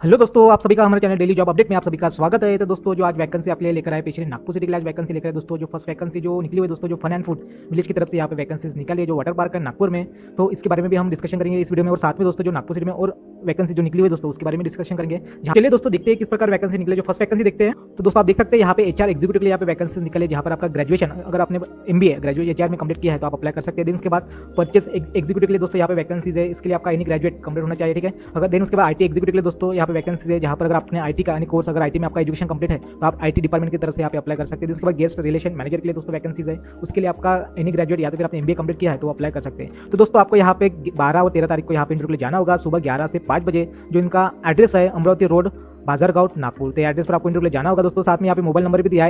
Hello दोस्तों, आप सभी का हमारे चैनल डेली जॉब अपडेट में आप सभी का स्वागत है। तो दोस्तों जो आज वैकेंसी आपके लिए लेकर आए पेशरी नागपुर सिटी के लिए आज वैकेंसी लेकर आए दोस्तों। जो फर्स्ट वैकेंसी जो निकली हुई दोस्तों, जो फन एंड फूड विलेज की तरफ से यहाँ पे वैकेंसीज निकाली है, जो वाटर पार्क है नागपुर में। तो इसके बारे में भी हम डिस्कशन करेंगे इस वीडियो में, और साथ में दोस्तों जो नागपुर सिटी में और वैकेंसी जो निकली हुई दोस्तों उसके बारे में डिस्कशन करेंगे। चलिए दोस्तों देखते हैं किस प्रकार वैकेंसी निकले। जो फर्स्ट वैकेंसी देखते हैं तो दोस्तों आप देख सकते हैं यहाँ पे एचआर एग्जीक्यूटिव के लिए यहाँ पे वैकेंसी निकले, जहाँ पर आपका ग्रेजुएशन, अगर आपने एमबीए ग्रेजुएट एचआर में कंप्लीट किया है तो आप अप्लाई कर सकते हैं। दिन उसके बाद परचेस एग्जीक्यूटिव के लिए दोस्तों यहाँ पे वैकेंसीज है, इसके लिए आपका एनी ग्रेजुएट कंप्लीट होना चाहिए, ठीक है। अगर दिन उसके बाद आईटी एग्जीक्यूटिव के लिए दोस्तों यहाँ पे वैकेंसी है, जहाँ पर अगर आपने आईटी का यानी कोर्स, अगर आईटी में आपका एजुकेशन कंप्लीट है तो आप आईटी डिपार्टमेंट की तरफ से यहाँ पे अप्लाई कर सकते हैं। उसके बाद गेस्ट रिलेशन मैनेजर के लिए दोस्तों वैकेंसीज है, उसके लिए आपका एनी ग्रेजुएट या तो फिर आपने एमबीए कंप्लीट किया है तो अप्लाई कर सकते हैं। तो दोस्तों आपको यहाँ पे 12 और 13 तारीख को यहाँ पे इंटरव्यू के लिए जाना होगा सुबह 11 से 5 बजे। जो इनका एड्रेस है अमरावती रोड, बाजारगांव, नागपुर। तो एड्रेस पर आपको इंटरव्यू के लिए जाना होगा दोस्तों। साथ में यहाँ पे मोबाइल नंबर भी दिया है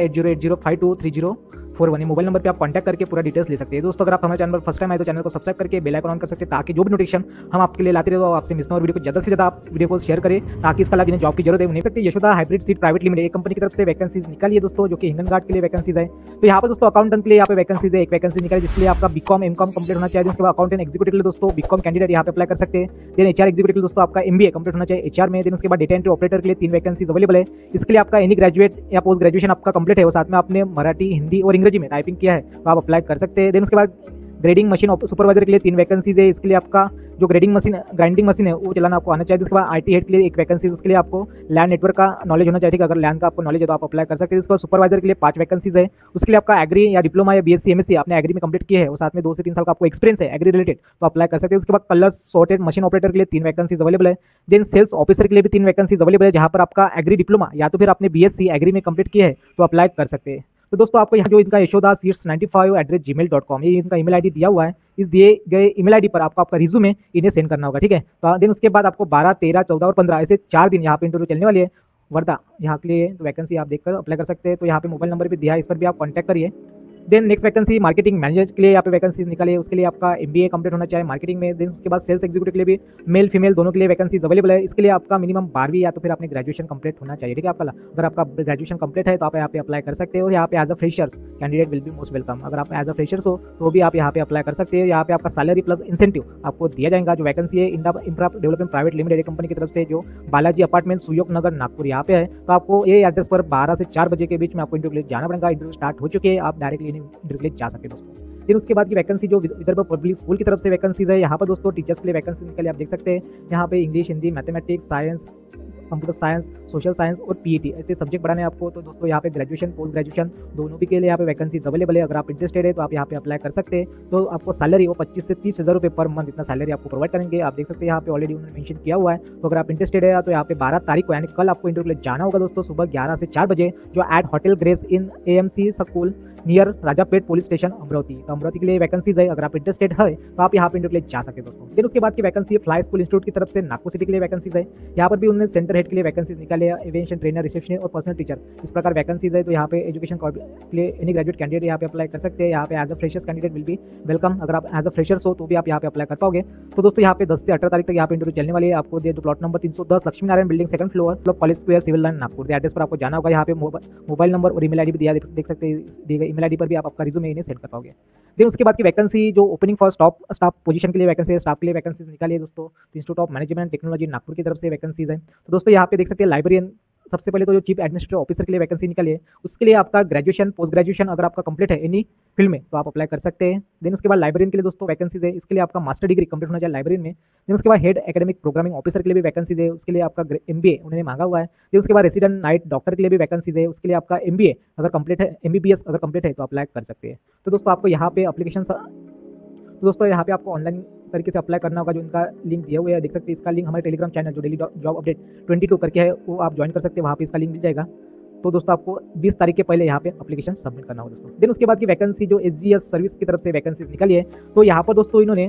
8080523041। मोबाइल नंबर पे आप कांटेक्ट करके पूरा डिटेल्स ले सकते हैं। दोस्तों अगर आप हमारे चैनल पर फर्स्ट टाइम आए तो चैनल को सब्सक्राइब करके बेल आइकन ऑन कर सकते हैं, ताकि जो भी नोटिफिकेशन हम आपके लिए लाते रहे तो आपसे मिस ना हो। वीडियो को ज़्यादा से ज़्यादा आप वीडियो को शेयर करें, ताकि इसका लाभ जिन्हें जॉब की जरूरत है उन्हें सकते। Yashoda hybrid seat private limited एक कंपनी की तरफ से वैकेंसीज निकाली है दोस्तों, जो कि हिंगन गार्ड के लिए वैकेंसीज है। तो यहाँ पर दोस्तों अकाउंटेंट के लिए यहाँ पे वैकेंसीज है, एक वैकेंसी निकाली जिसके लिए आपका बीकॉम एमकॉम कंप्लीट होना चाहिए। उसके बाद अकाउंटेंट एग्जीक्यूटिव के लिए दोस्तों बीकॉम कैंडिडेट यहाँ पे अप्लाई कर सकते हैं। देन एचआर एग्जीक्यूटिव के लिए दोस्तों आपका एमबीए कंप्लीट होना चाहिए एचआर में। देन उसके बाद डेटा एंट्री ऑपरेटर के लिए 3 वैकेंसीज अवेलेबल है। इसके लिए आपका एनी ग्रेजुएट या पोस्ट ग्रेजुएशन आपका कंप्लीट है और साथ में आपने मराठी, हिंदी और अंग्रेजी में टाइपिंग किया है तो आप अप्लाई कर सकते हैं। देन उसके बाद ग्रेडिंग मशीन सुपरवाइजर के लिए 3 वैकेंसीज है। इसके लिए आपका जो ग्राइंडिंग मशीन है वो चलाना आपको आना चाहिए। उसके बाद आईटी हेड के लिए 1 वैकेंसी, उसके लिए आपको लैंड नेटवर्क का नॉलेज होना चाहिए। अगर लैंड का आपको नॉलेज है तो आप अप्लाई कर सकते हैं। उसके बाद सुपरवाइजर के लिए 5 वैकेंसीज है। उसके लिए आपका एग्री या डिप्लोमा या बीएससी एमएससी आपने एग्री में कंप्लीट किया है और साथ में 2 से 3 साल का आपको एक्सपीरियंस है एग्री रिलेटेड तो अप्लाई कर सकते हैं। उसके बाद कलर सॉर्टेड मशीन ऑपरेटर के लिए 3 वैकेंसीज अवेलेबल है। देन सेल्स ऑफिसर के लिए भी 3 वैकेंसीज अवेलेबल है, जहां पर आपका एग्री डिप्लोमा या तो फिर आपने बीएससी एग्री में कंप्लीट किया है तो अप्लाई कर सकते हैं। तो दोस्तों आपको यहाँ जो इनका yashodaseats95@gmail.com ये इनका ईमेल आईडी दिया हुआ है। इस दिए गए ईमेल आईडी पर आपको आपका रिज्यूमे इन्हें सेंड करना होगा, ठीक है। तो दिन उसके बाद आपको 12, 13, 14 और 15 ऐसे 4 दिन यहाँ पे इंटरव्यू चलने वाली है वर्धा यहाँ के लिए। तो वैकेंसी आप देखकर अप्लाई कर सकते हैं। तो यहाँ पे मोबाइल नंबर भी दिया है, इस पर भी आप कॉन्टैक्ट करिए। Then next vacancy marketing manager के लिए यहाँ पे वैकेंसी निकाली है, उसके लिए आपका एमबीए कंप्लीट होना चाहिए मार्केटिंग में। देन उसके बाद सेल्स एग्जीक्यूटिव के लिए भी मेल फीमेल दोनों के लिए वैकेंसीज अवेलेबल है। इसके लिए आपका मिनिमम 12वीं या तो फिर आपने ग्रेजुएशन कंप्लीट होना चाहिए, ठीक है। अगर आपका ग्रेजुएशन कंप्लीट है तो आप यहाँ पे अप्लाई कर सकते हो। यहाँ पे as a fresher candidate will be most welcome. अगर आप एज अ फ्रेशर हो तो भी आप यहाँ पे अप्लाई कर सकते हैं। यहाँ पे आपका सैलरी प्लस इंसेंटिव आपको दिया जाएगा। जो वैकेंसी है infra development private limited company की तरफ से, जो बालाजी अपार्टमेंट, सुयोग नगर, नागपुर यहाँ पे है। तो आपको ये एड्रेस पर 12 से 4 बजे के बीच में आपको इंटरव्यू के लिए जाना पड़ेगा। इंटरव्यू स्टार्ट हो चुके हैं, आप डायरेक्टली इंटरव्यू के लिए जा सकते हैं दोस्तों। फिर उसके बाद की वैकेंसी जो विदर्भ पब्लिक स्कूल की तरफ से वैकेंसीज है, यहाँ पर दोस्तों टीचर्स के लिए वैकेंसी निकली आप देख सकते हैं। यहाँ पे English, Hindi, mathematics, science, computer science, social science और पीईटी ऐसे सब्जेक्ट पढ़ाने आपको। तो दोस्तों यहाँ पे ग्रेजुएशन पोस्ट ग्रेजुएशन दोनों भी के लिए यहाँ पे वैकेंसीज अवेलेबल है। अगर आप इंटरेस्टेड है तो आप यहाँ पे अप्लाई कर सकते हैं। तो आपको सैलरी वो 25 से 30 हज़ार रुपये पर मंथ इतना सैलरी आपको प्रोवाइड करेंगे। आप देख सकते हैं यहाँ पे ऑलरेडी उन्होंने मेंशन किया हुआ है। तो अगर आप इंटरेस्टेड है तो यहाँ पे 12 तारीख को यानी कल आपको इंटरव्यू के लिए जाना होगा दोस्तों सुबह 11 से 4 बजे, जो at hotel Grace Inn AMC school near Rajapet police station Amravati. तो अमरावती के लिए वैकेंसीज है। अगर आप इंटरेस्टेड है तो आप यहाँ पे इंटरव्यू के लिए जा सकते हैं दोस्तों। फिर उसके बाद की वैकेंसी है फ्लाई स्कूल इंस्टीट्यूट की तरफ से नागपुर सिटी के लिए वैकेंसीज है। यहाँ पर भी उन्होंने सेंटर हेड के लिए वैकेंसीज निकाले, एविएशन ट्रेनर, रिसेप्शनिस्ट और पर्सनल टीचर, इस प्रकार वैकेंसीज है। तो यहाँ पे एजुकेशन के लिए एनी ग्रेजुएट कैंडिडेट यहाँ पे अप्लाई कर सकते हैं। यहाँ पे as a freshers candidate will be welcome. अगर आप एज अ फ्रेशर्स हो तो भी आप यहाँ पे अप्लाई कर पाओगे। तो दोस्तों यहाँ पे 10 से 18 तारीख तक यहाँ पे इंटरव्यू चलने वाली है। आपको जो plot number 310 Lakshmi Narayan building 2nd floor college square civil line Nagpur address पर आपको जाना होगा। यहाँ पे मोबाइल नंबर और ईमेल आईडी भी दिया देख सकते हैं। दिए गए ईमेल आईडी पर भी आप आपका रिज्यूमे इन्हें सेंड कर पाओगे। देन उसके बाद की वैकेंसी जो ओपनिंग फॉर स्टाफ पोजीशन के लिए वैकेंसी है, स्टाफ के लिए वैकेंसीज निकाली है दोस्तों। Institute of management technology Nagpur की तरफ से वैकेंसीज है। तो दोस्तों यहाँ पे देख सकते हैं लाइब्रेरियन, सबसे पहले तो जो चीफ एडमिनिस्ट्रेटिव ऑफिसर के लिए वैकेंसी निकाली है, उसके लिए आपका ग्रेजुएशन पोस्ट ग्रेजुएशन अगर आपका कंप्लीट है एनी फील्ड में तो आप अप्लाई कर सकते हैं। देन उसके बाद लाइब्रेरियन के लिए दोस्तों वैकेंसीज है, इसके लिए आपका मास्टर डिग्री कंप्लीट होना चाहिए लाइब्रेरियन में। देन उसके बाद हेड एकेडमिक प्रोग्रामिंग ऑफिसर के लिए भी वैकेंसीज है, उसके लिए आपका एमबीए उन्होंने मांगा हुआ है। देन उसके बाद रेसिडेंट नाइट डॉक्टर के लिए भी वैकेंसीज है, उसके लिए आपका एमबीए अगर कंप्लीट है, एमबीबीएस अगर कंप्लीट है तो अप्लाई कर सकते हैं। तो दोस्तों आपको यहाँ पे एप्लीकेशन, तो दोस्तों यहाँ पे आपको ऑनलाइन तरीके से अप्लाई करना होगा। जो इनका लिंक दिया हुआ है देख सकते हैं, इसका लिंक हमारे टेलीग्राम चैनल जो डेली जॉब अपडेट 22 करके है वो आप ज्वाइन कर सकते हैं, वहाँ पे इसका लिंक मिल जाएगा। तो दोस्तों आपको 20 तारीख के पहले यहाँ पे एप्लीकेशन सबमिट करना होगा दोस्तों। देन उसके बाद की वैकेंसी जो एसजीएस सर्विस की तरफ से वैकेंसी निकाली है, तो यहाँ पर दोस्तों इन्होंने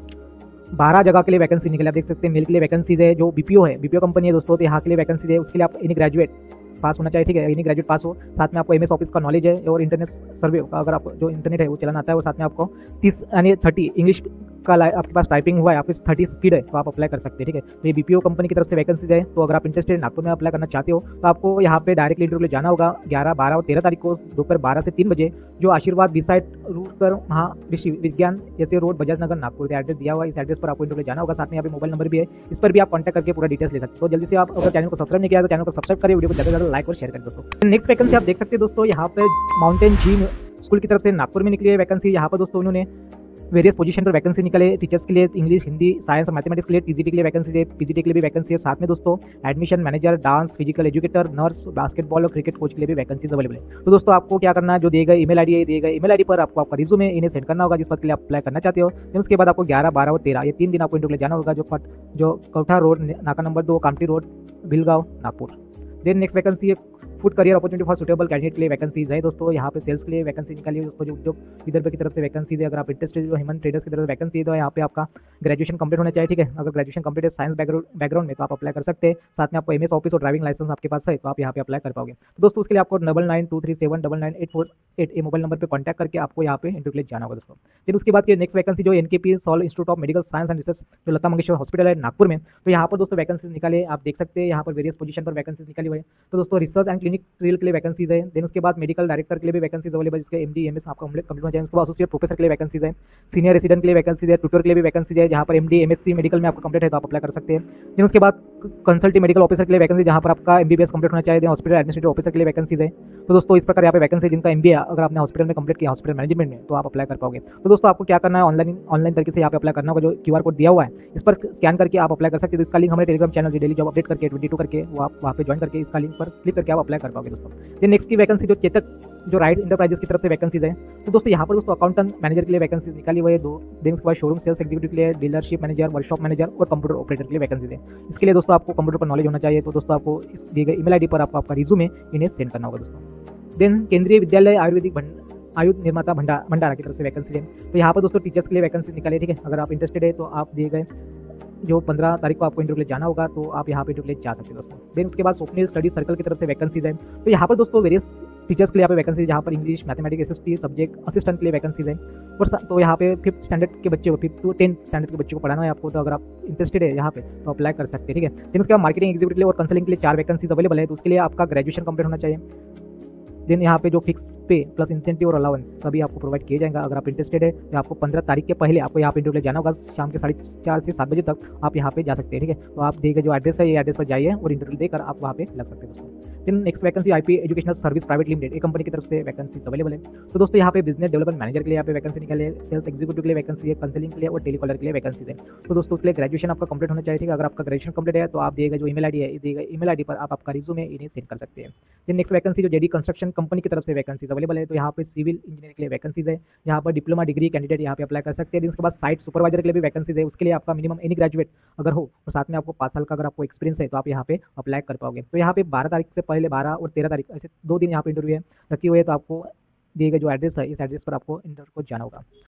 12 जगह के लिए वैकेंसी निकली आप देख सकते हैं। मेल के लिए वैकेंसीज है, जो बीपीओ है, बीपीओ कंपनी है दोस्तों, तो यहाँ के लिए वैकेंसी है। उसके लिए आप एनी ग्रेजुएट पास होना चाहिए, ठीक है, एनी ग्रेजुएट पास हो, साथ में आपको एमएस ऑफिस का नॉलेज है और इंटरनेट सर्वे का अगर आप जो इंटरनेट है वो चलाना आता है, और साथ में आपको 30 यानी 30 इंग्लिश आपके पास टाइपिंग हुआ है, आपकी 30 स्पीड है, तो आप अप्लाई कर सकते हैं। ठीक है, तो ये बीपीओ कंपनी की तरफ से वैकेंसीज है। तो अगर आप इंटरेस्टेड नागपुर में अप्लाई करना चाहते हो तो आपको यहाँ पे डायरेक्टली इंटरव्यू जाना होगा 11, 12 और 13 तारीख को दोपहर 12 से 3 बजे, जो आशीर्वाद बिसाइड रूट पर महाविश्व विज्ञान जैसे रोड, बजाज नगर, नागपुर। एड्रेस दिया हुआ है, इस एड्रेस पर आपको इंटरव्यू जाना होगा। साथ में यहाँ पे मोबाइल नंबर भी है, इस पर भी आप कॉन्टैक्ट करके पूरा डिटेल्स ले सकते हो। तो जल्दी से आप अगर चैनल को सब्सक्राइब नहीं किया तो चैनल को सब्सक्राइब करें, वीडियो को ज़्यादा से ज़्यादा लाइक और शेयर करें दोस्तों। नेक्स्ट वैकेंसी आप देख सकते हैं दोस्तों, यहाँ पे माउंटेन जी स्कूल की तरफ से नागपुर में निकली है वैकेंसी। यहाँ पर दोस्तों उन्होंने वेरियस पोजीशन पर वैकेंसी निकाले, टीचर्स के लिए, इंग्लिश, हिंदी, साइंस और मैथमेटिक्स के लिए, टीजीटी के लिए वैकेंसी है, पीजीटी के लिए भी वैकेंसी है। साथ में दोस्तों admission manager, dance, physical educator, nurse, basketball और क्रिकेट कोच के लिए भी वैकेंसीज अवेलेबल है। तो दोस्तों आपको क्या करना है, जो दिए गए ईमेल आईडी है, दिए गए ईमेल आईडी पर आपको आपका रिज्यूमे इन्हें सेंड करना होगा, जिस पर के लिए आप अप्लाई करना चाहते हो। फिर उसके बाद आपको 11, 12 और 13 ये 3 दिन आपको इंटरव्यू जाना होगा, जो कौठा रोड, नाका number 2, Kamthi road, Bhilgaon, Nagpur. Then next vacancy है food career opportunity for suitable candidate के लिए वैकेंसीज है दोस्तों। यहाँ पे सेल्स के लिए वैकेंसी निकाली है दोस्तों, जो विदर्भ की तरफ से वैकेंसी है। अगर आप इंटरेस्टेड, जो हेमंत ट्रेडर्स की तरफ से वैकेंसी है, तो यहाँ पे आपका ग्रेजुएशन कंप्लीट होना चाहिए। ठीक है, अगर ग्रेजुएशन कंप्लीट है साइंस बैकग्राउंड में तो आप अप्लाई कर सकते हैं। साथ में आपको एमएस ऑफिस और ड्राइविंग लाइसेंस आपके पास है तो आप यहाँ पे अप्लाई कर पाओगे। तो दोस्तों उसके लिए आपको 9923799848 ये मोबाइल नंबर पर कॉन्टैक्ट करके आपको यहाँ पे इंटरव्यू के लिए जाना होगा दोस्तों। फिर उसके बाद नेक्स्ट वैकेंसी जो NKP Salve institute of medical science and research, जो लता मंगेशकर हॉस्पिटल है नागपुर में, तो यहाँ पर दोस्तों वैकेंसी निकाले, आप देख सकते हैं यहाँ पर वेरियस पोजीशन पर वैकेंसी निकाली हुई है। तो दोस्तों रिसर्च एंड क्लिनिक ट्रेल के लिए वैकेंसीज है। देन उसके बाद मेडिकल डायरेक्टर के लिए भी वैकेंसीज अवेलेबल, जिसके एमडी एमएस आपका कंप्लीट होना चाहिए। उसके बाद एसोसिएट प्रोफेसर के लिए वैकेंसीज है, सीनियर रेसिडेंट के लिए वैकेंसीज है, ट्यूटर के लिए भी वैकेंसीज है, जहाँ पर एमडी एमएससी मेडिकल में आपका कंप्लीट है तो आप अप्लाई कर सकते हैं। देन उसके बाद कंसल्टिंग मेडिकल ऑफिसर के लिए वैकेंसी, जहाँ पर आपका एमबीबीएस कंप्लीट होना चाहिए। हॉस्पिटल एडमिनिस्ट्रेटिव ऑफिसर के लिए वैकेंसीज है। तो दोस्तों इस प्रकार यहाँ पे वैकेंसी जिनका एमबीए अगर आपने हॉस्पिटल में कंप्लीट किया, हॉस्पिटल मैनेजमेंट में, तो आप अप्लाई कर पाओगे। तो दोस्तों आपको क्या करना है, ऑनलाइन तरीके से यहाँ पे अप्लाई करना होगा। जो क्यूआर कोड दिया हुआ है इस पर स्कैन करके आप अप्लाई कर सकते हैं। तो इसका लिंक हमारे Telegram channel daily job update करके 22 करके वो आप वहाँ पे ज्वाइन करके इसका लिंक पर क्लिक करके आप अप्लाई कर पाओगे दोस्तों। ये नेक्स्ट की वैकेंसी जो चेतक जो राइट इंटरप्राइजेस की तरफ से वैकेंसीज है। तो दोस्तों यहाँ पर दोस्तों अकाउंटेंट मैनेजर के लिए वैकेंसी निकाली हुई है 2 दिन। उसके बाद शोरूम सेल्स एग्जीक्यूटिव के लिए, डीलरशिप मैनेजर, वर्कशॉप मैनेजर और कंप्यूटर ऑपरेटर के लिए वैकेंसीज है। इसके लिए दोस्तों आपको कंप्यूटर पर नॉलेज होना चाहिए। तो दोस्तों आपको दिए गए ईमेल आईडी पर आपको आपका रिज्यूमे इन्हें सेंड करना होगा दोस्तों। देन केंद्रीय विद्यालय आयुर्वेदिक आयुध निर्माता भंडारा की तरफ से वैकेंसी है। तो यहाँ पर दोस्तों टीचर्स के लिए वैकेंसी निकाली है। ठीक है, अगर आप इंटरेस्टेड है तो आप दिए गए जो 15 तारीख को आपको इंटरव्यू के लिए जाना होगा, तो आप यहाँ पे इंटरव्यू के लिए जा सकते हैं दोस्तों। देन उसके बाद स्वप्निल स्टडी सर्कल की तरफ से वैकेंसीज है। तो यहाँ पर दोस्तों वेरियस टीचर्स के लिए यहाँ पे वैकेंसी, जहाँ पर English, mathematics, SST subject assistant के लिए वैकेंसीज है। और तो यहाँ पे 5th स्टैंडर्ड के बच्चे को, 5th to 10th स्टैंडर्ड के बच्चे को पढ़ाना है आपको। तो अगर आप इंटरेस्टेड है यहाँ पे तो अप्लाई कर सकते हैं। ठीक है, देन उसके बाद मार्केटिंग एग्जीक्यूटिव के लिए और कंसल्टिंग के लिए 4 वैकेंसीज अवेलेबल है। तो उसके लिए आपका ग्रेजुएशन कंप्लीट होना चाहिए। देन यहाँ पे जो फिक्स पे प्लस इंसेंटिव और अलाउंस सभी आपको प्रोवाइड किया जाएगा। अगर आप इंटरेस्टेड है तो आपको 15 तारीख के पहले आपको यहाँ पे इंटरव्यू जाना होगा। शाम के 4:30 से 7 बजे तक आप यहाँ पे जा सकते हैं। ठीक है, तो आप देगा जो एड्रेस है, ये एड्रेस पर जाइए और इंटरव्यू देकर आप वहाँ पे लग सकते हैं दोस्तों। Then next vacancy IP educational service private limited, एक कंपनी की तरफ से वैकेंसी अवेलेबल है। तो दोस्तों यहाँ पे बिजनेस डेवलपमेंट मैनेजर के लिए यहाँ पे वैकेंसी निकाले, सेल्स एग्जीक्यूटिव के लिए वैकेंसी है, कंसलिंग के लिए और टेलीकॉलर के लिए वैकेंसी है। तो दोस्तों उसके लिए ग्रेजुएशन आपका कंप्लीट होना चाहिए। ठीक है, अगर आपका ग्रेजुएशन कंप्लीट है तो आप दिएगा जो ईमेल आईडी है, दिएगा ईमेल आईडी पर आप आपका रिज्यूमे इन्हें सेंड कर सकते हैं। देन नेक्स्ट वैकेंसी जो जेडी कंस्ट्रक्शन कंपनी की तरफ से वैकेंसी अवेलेबल है। तो यहाँ पे सिविल इंजीनियर के लिए वैकेंसीज है, यहाँ पर डिप्लोमा डिग्री कैंडिडेट यहाँ पे अप्लाई कर सकते हैं। उसके बाद साइट सुपरवाइजर के लिए भी वैकेंसीज है। उसके लिए आपका मिनिमम एनी ग्रेजुएट अगर हो और साथ में आपको 5 साल का अगर आपको एक्सपीरियंस है तो आप यहाँ पे अप्लाई कर पाओगे। तो यहाँ पे 12 तारीख से पहले 12 और 13 तारीख ऐसे 2 दिन यहाँ पे इंटरव्यू है रखी हुई है। तो आपको दिए गए जो एड्रेस है इस एड्रेस पर आपको इंटरव्यू को जाना होगा।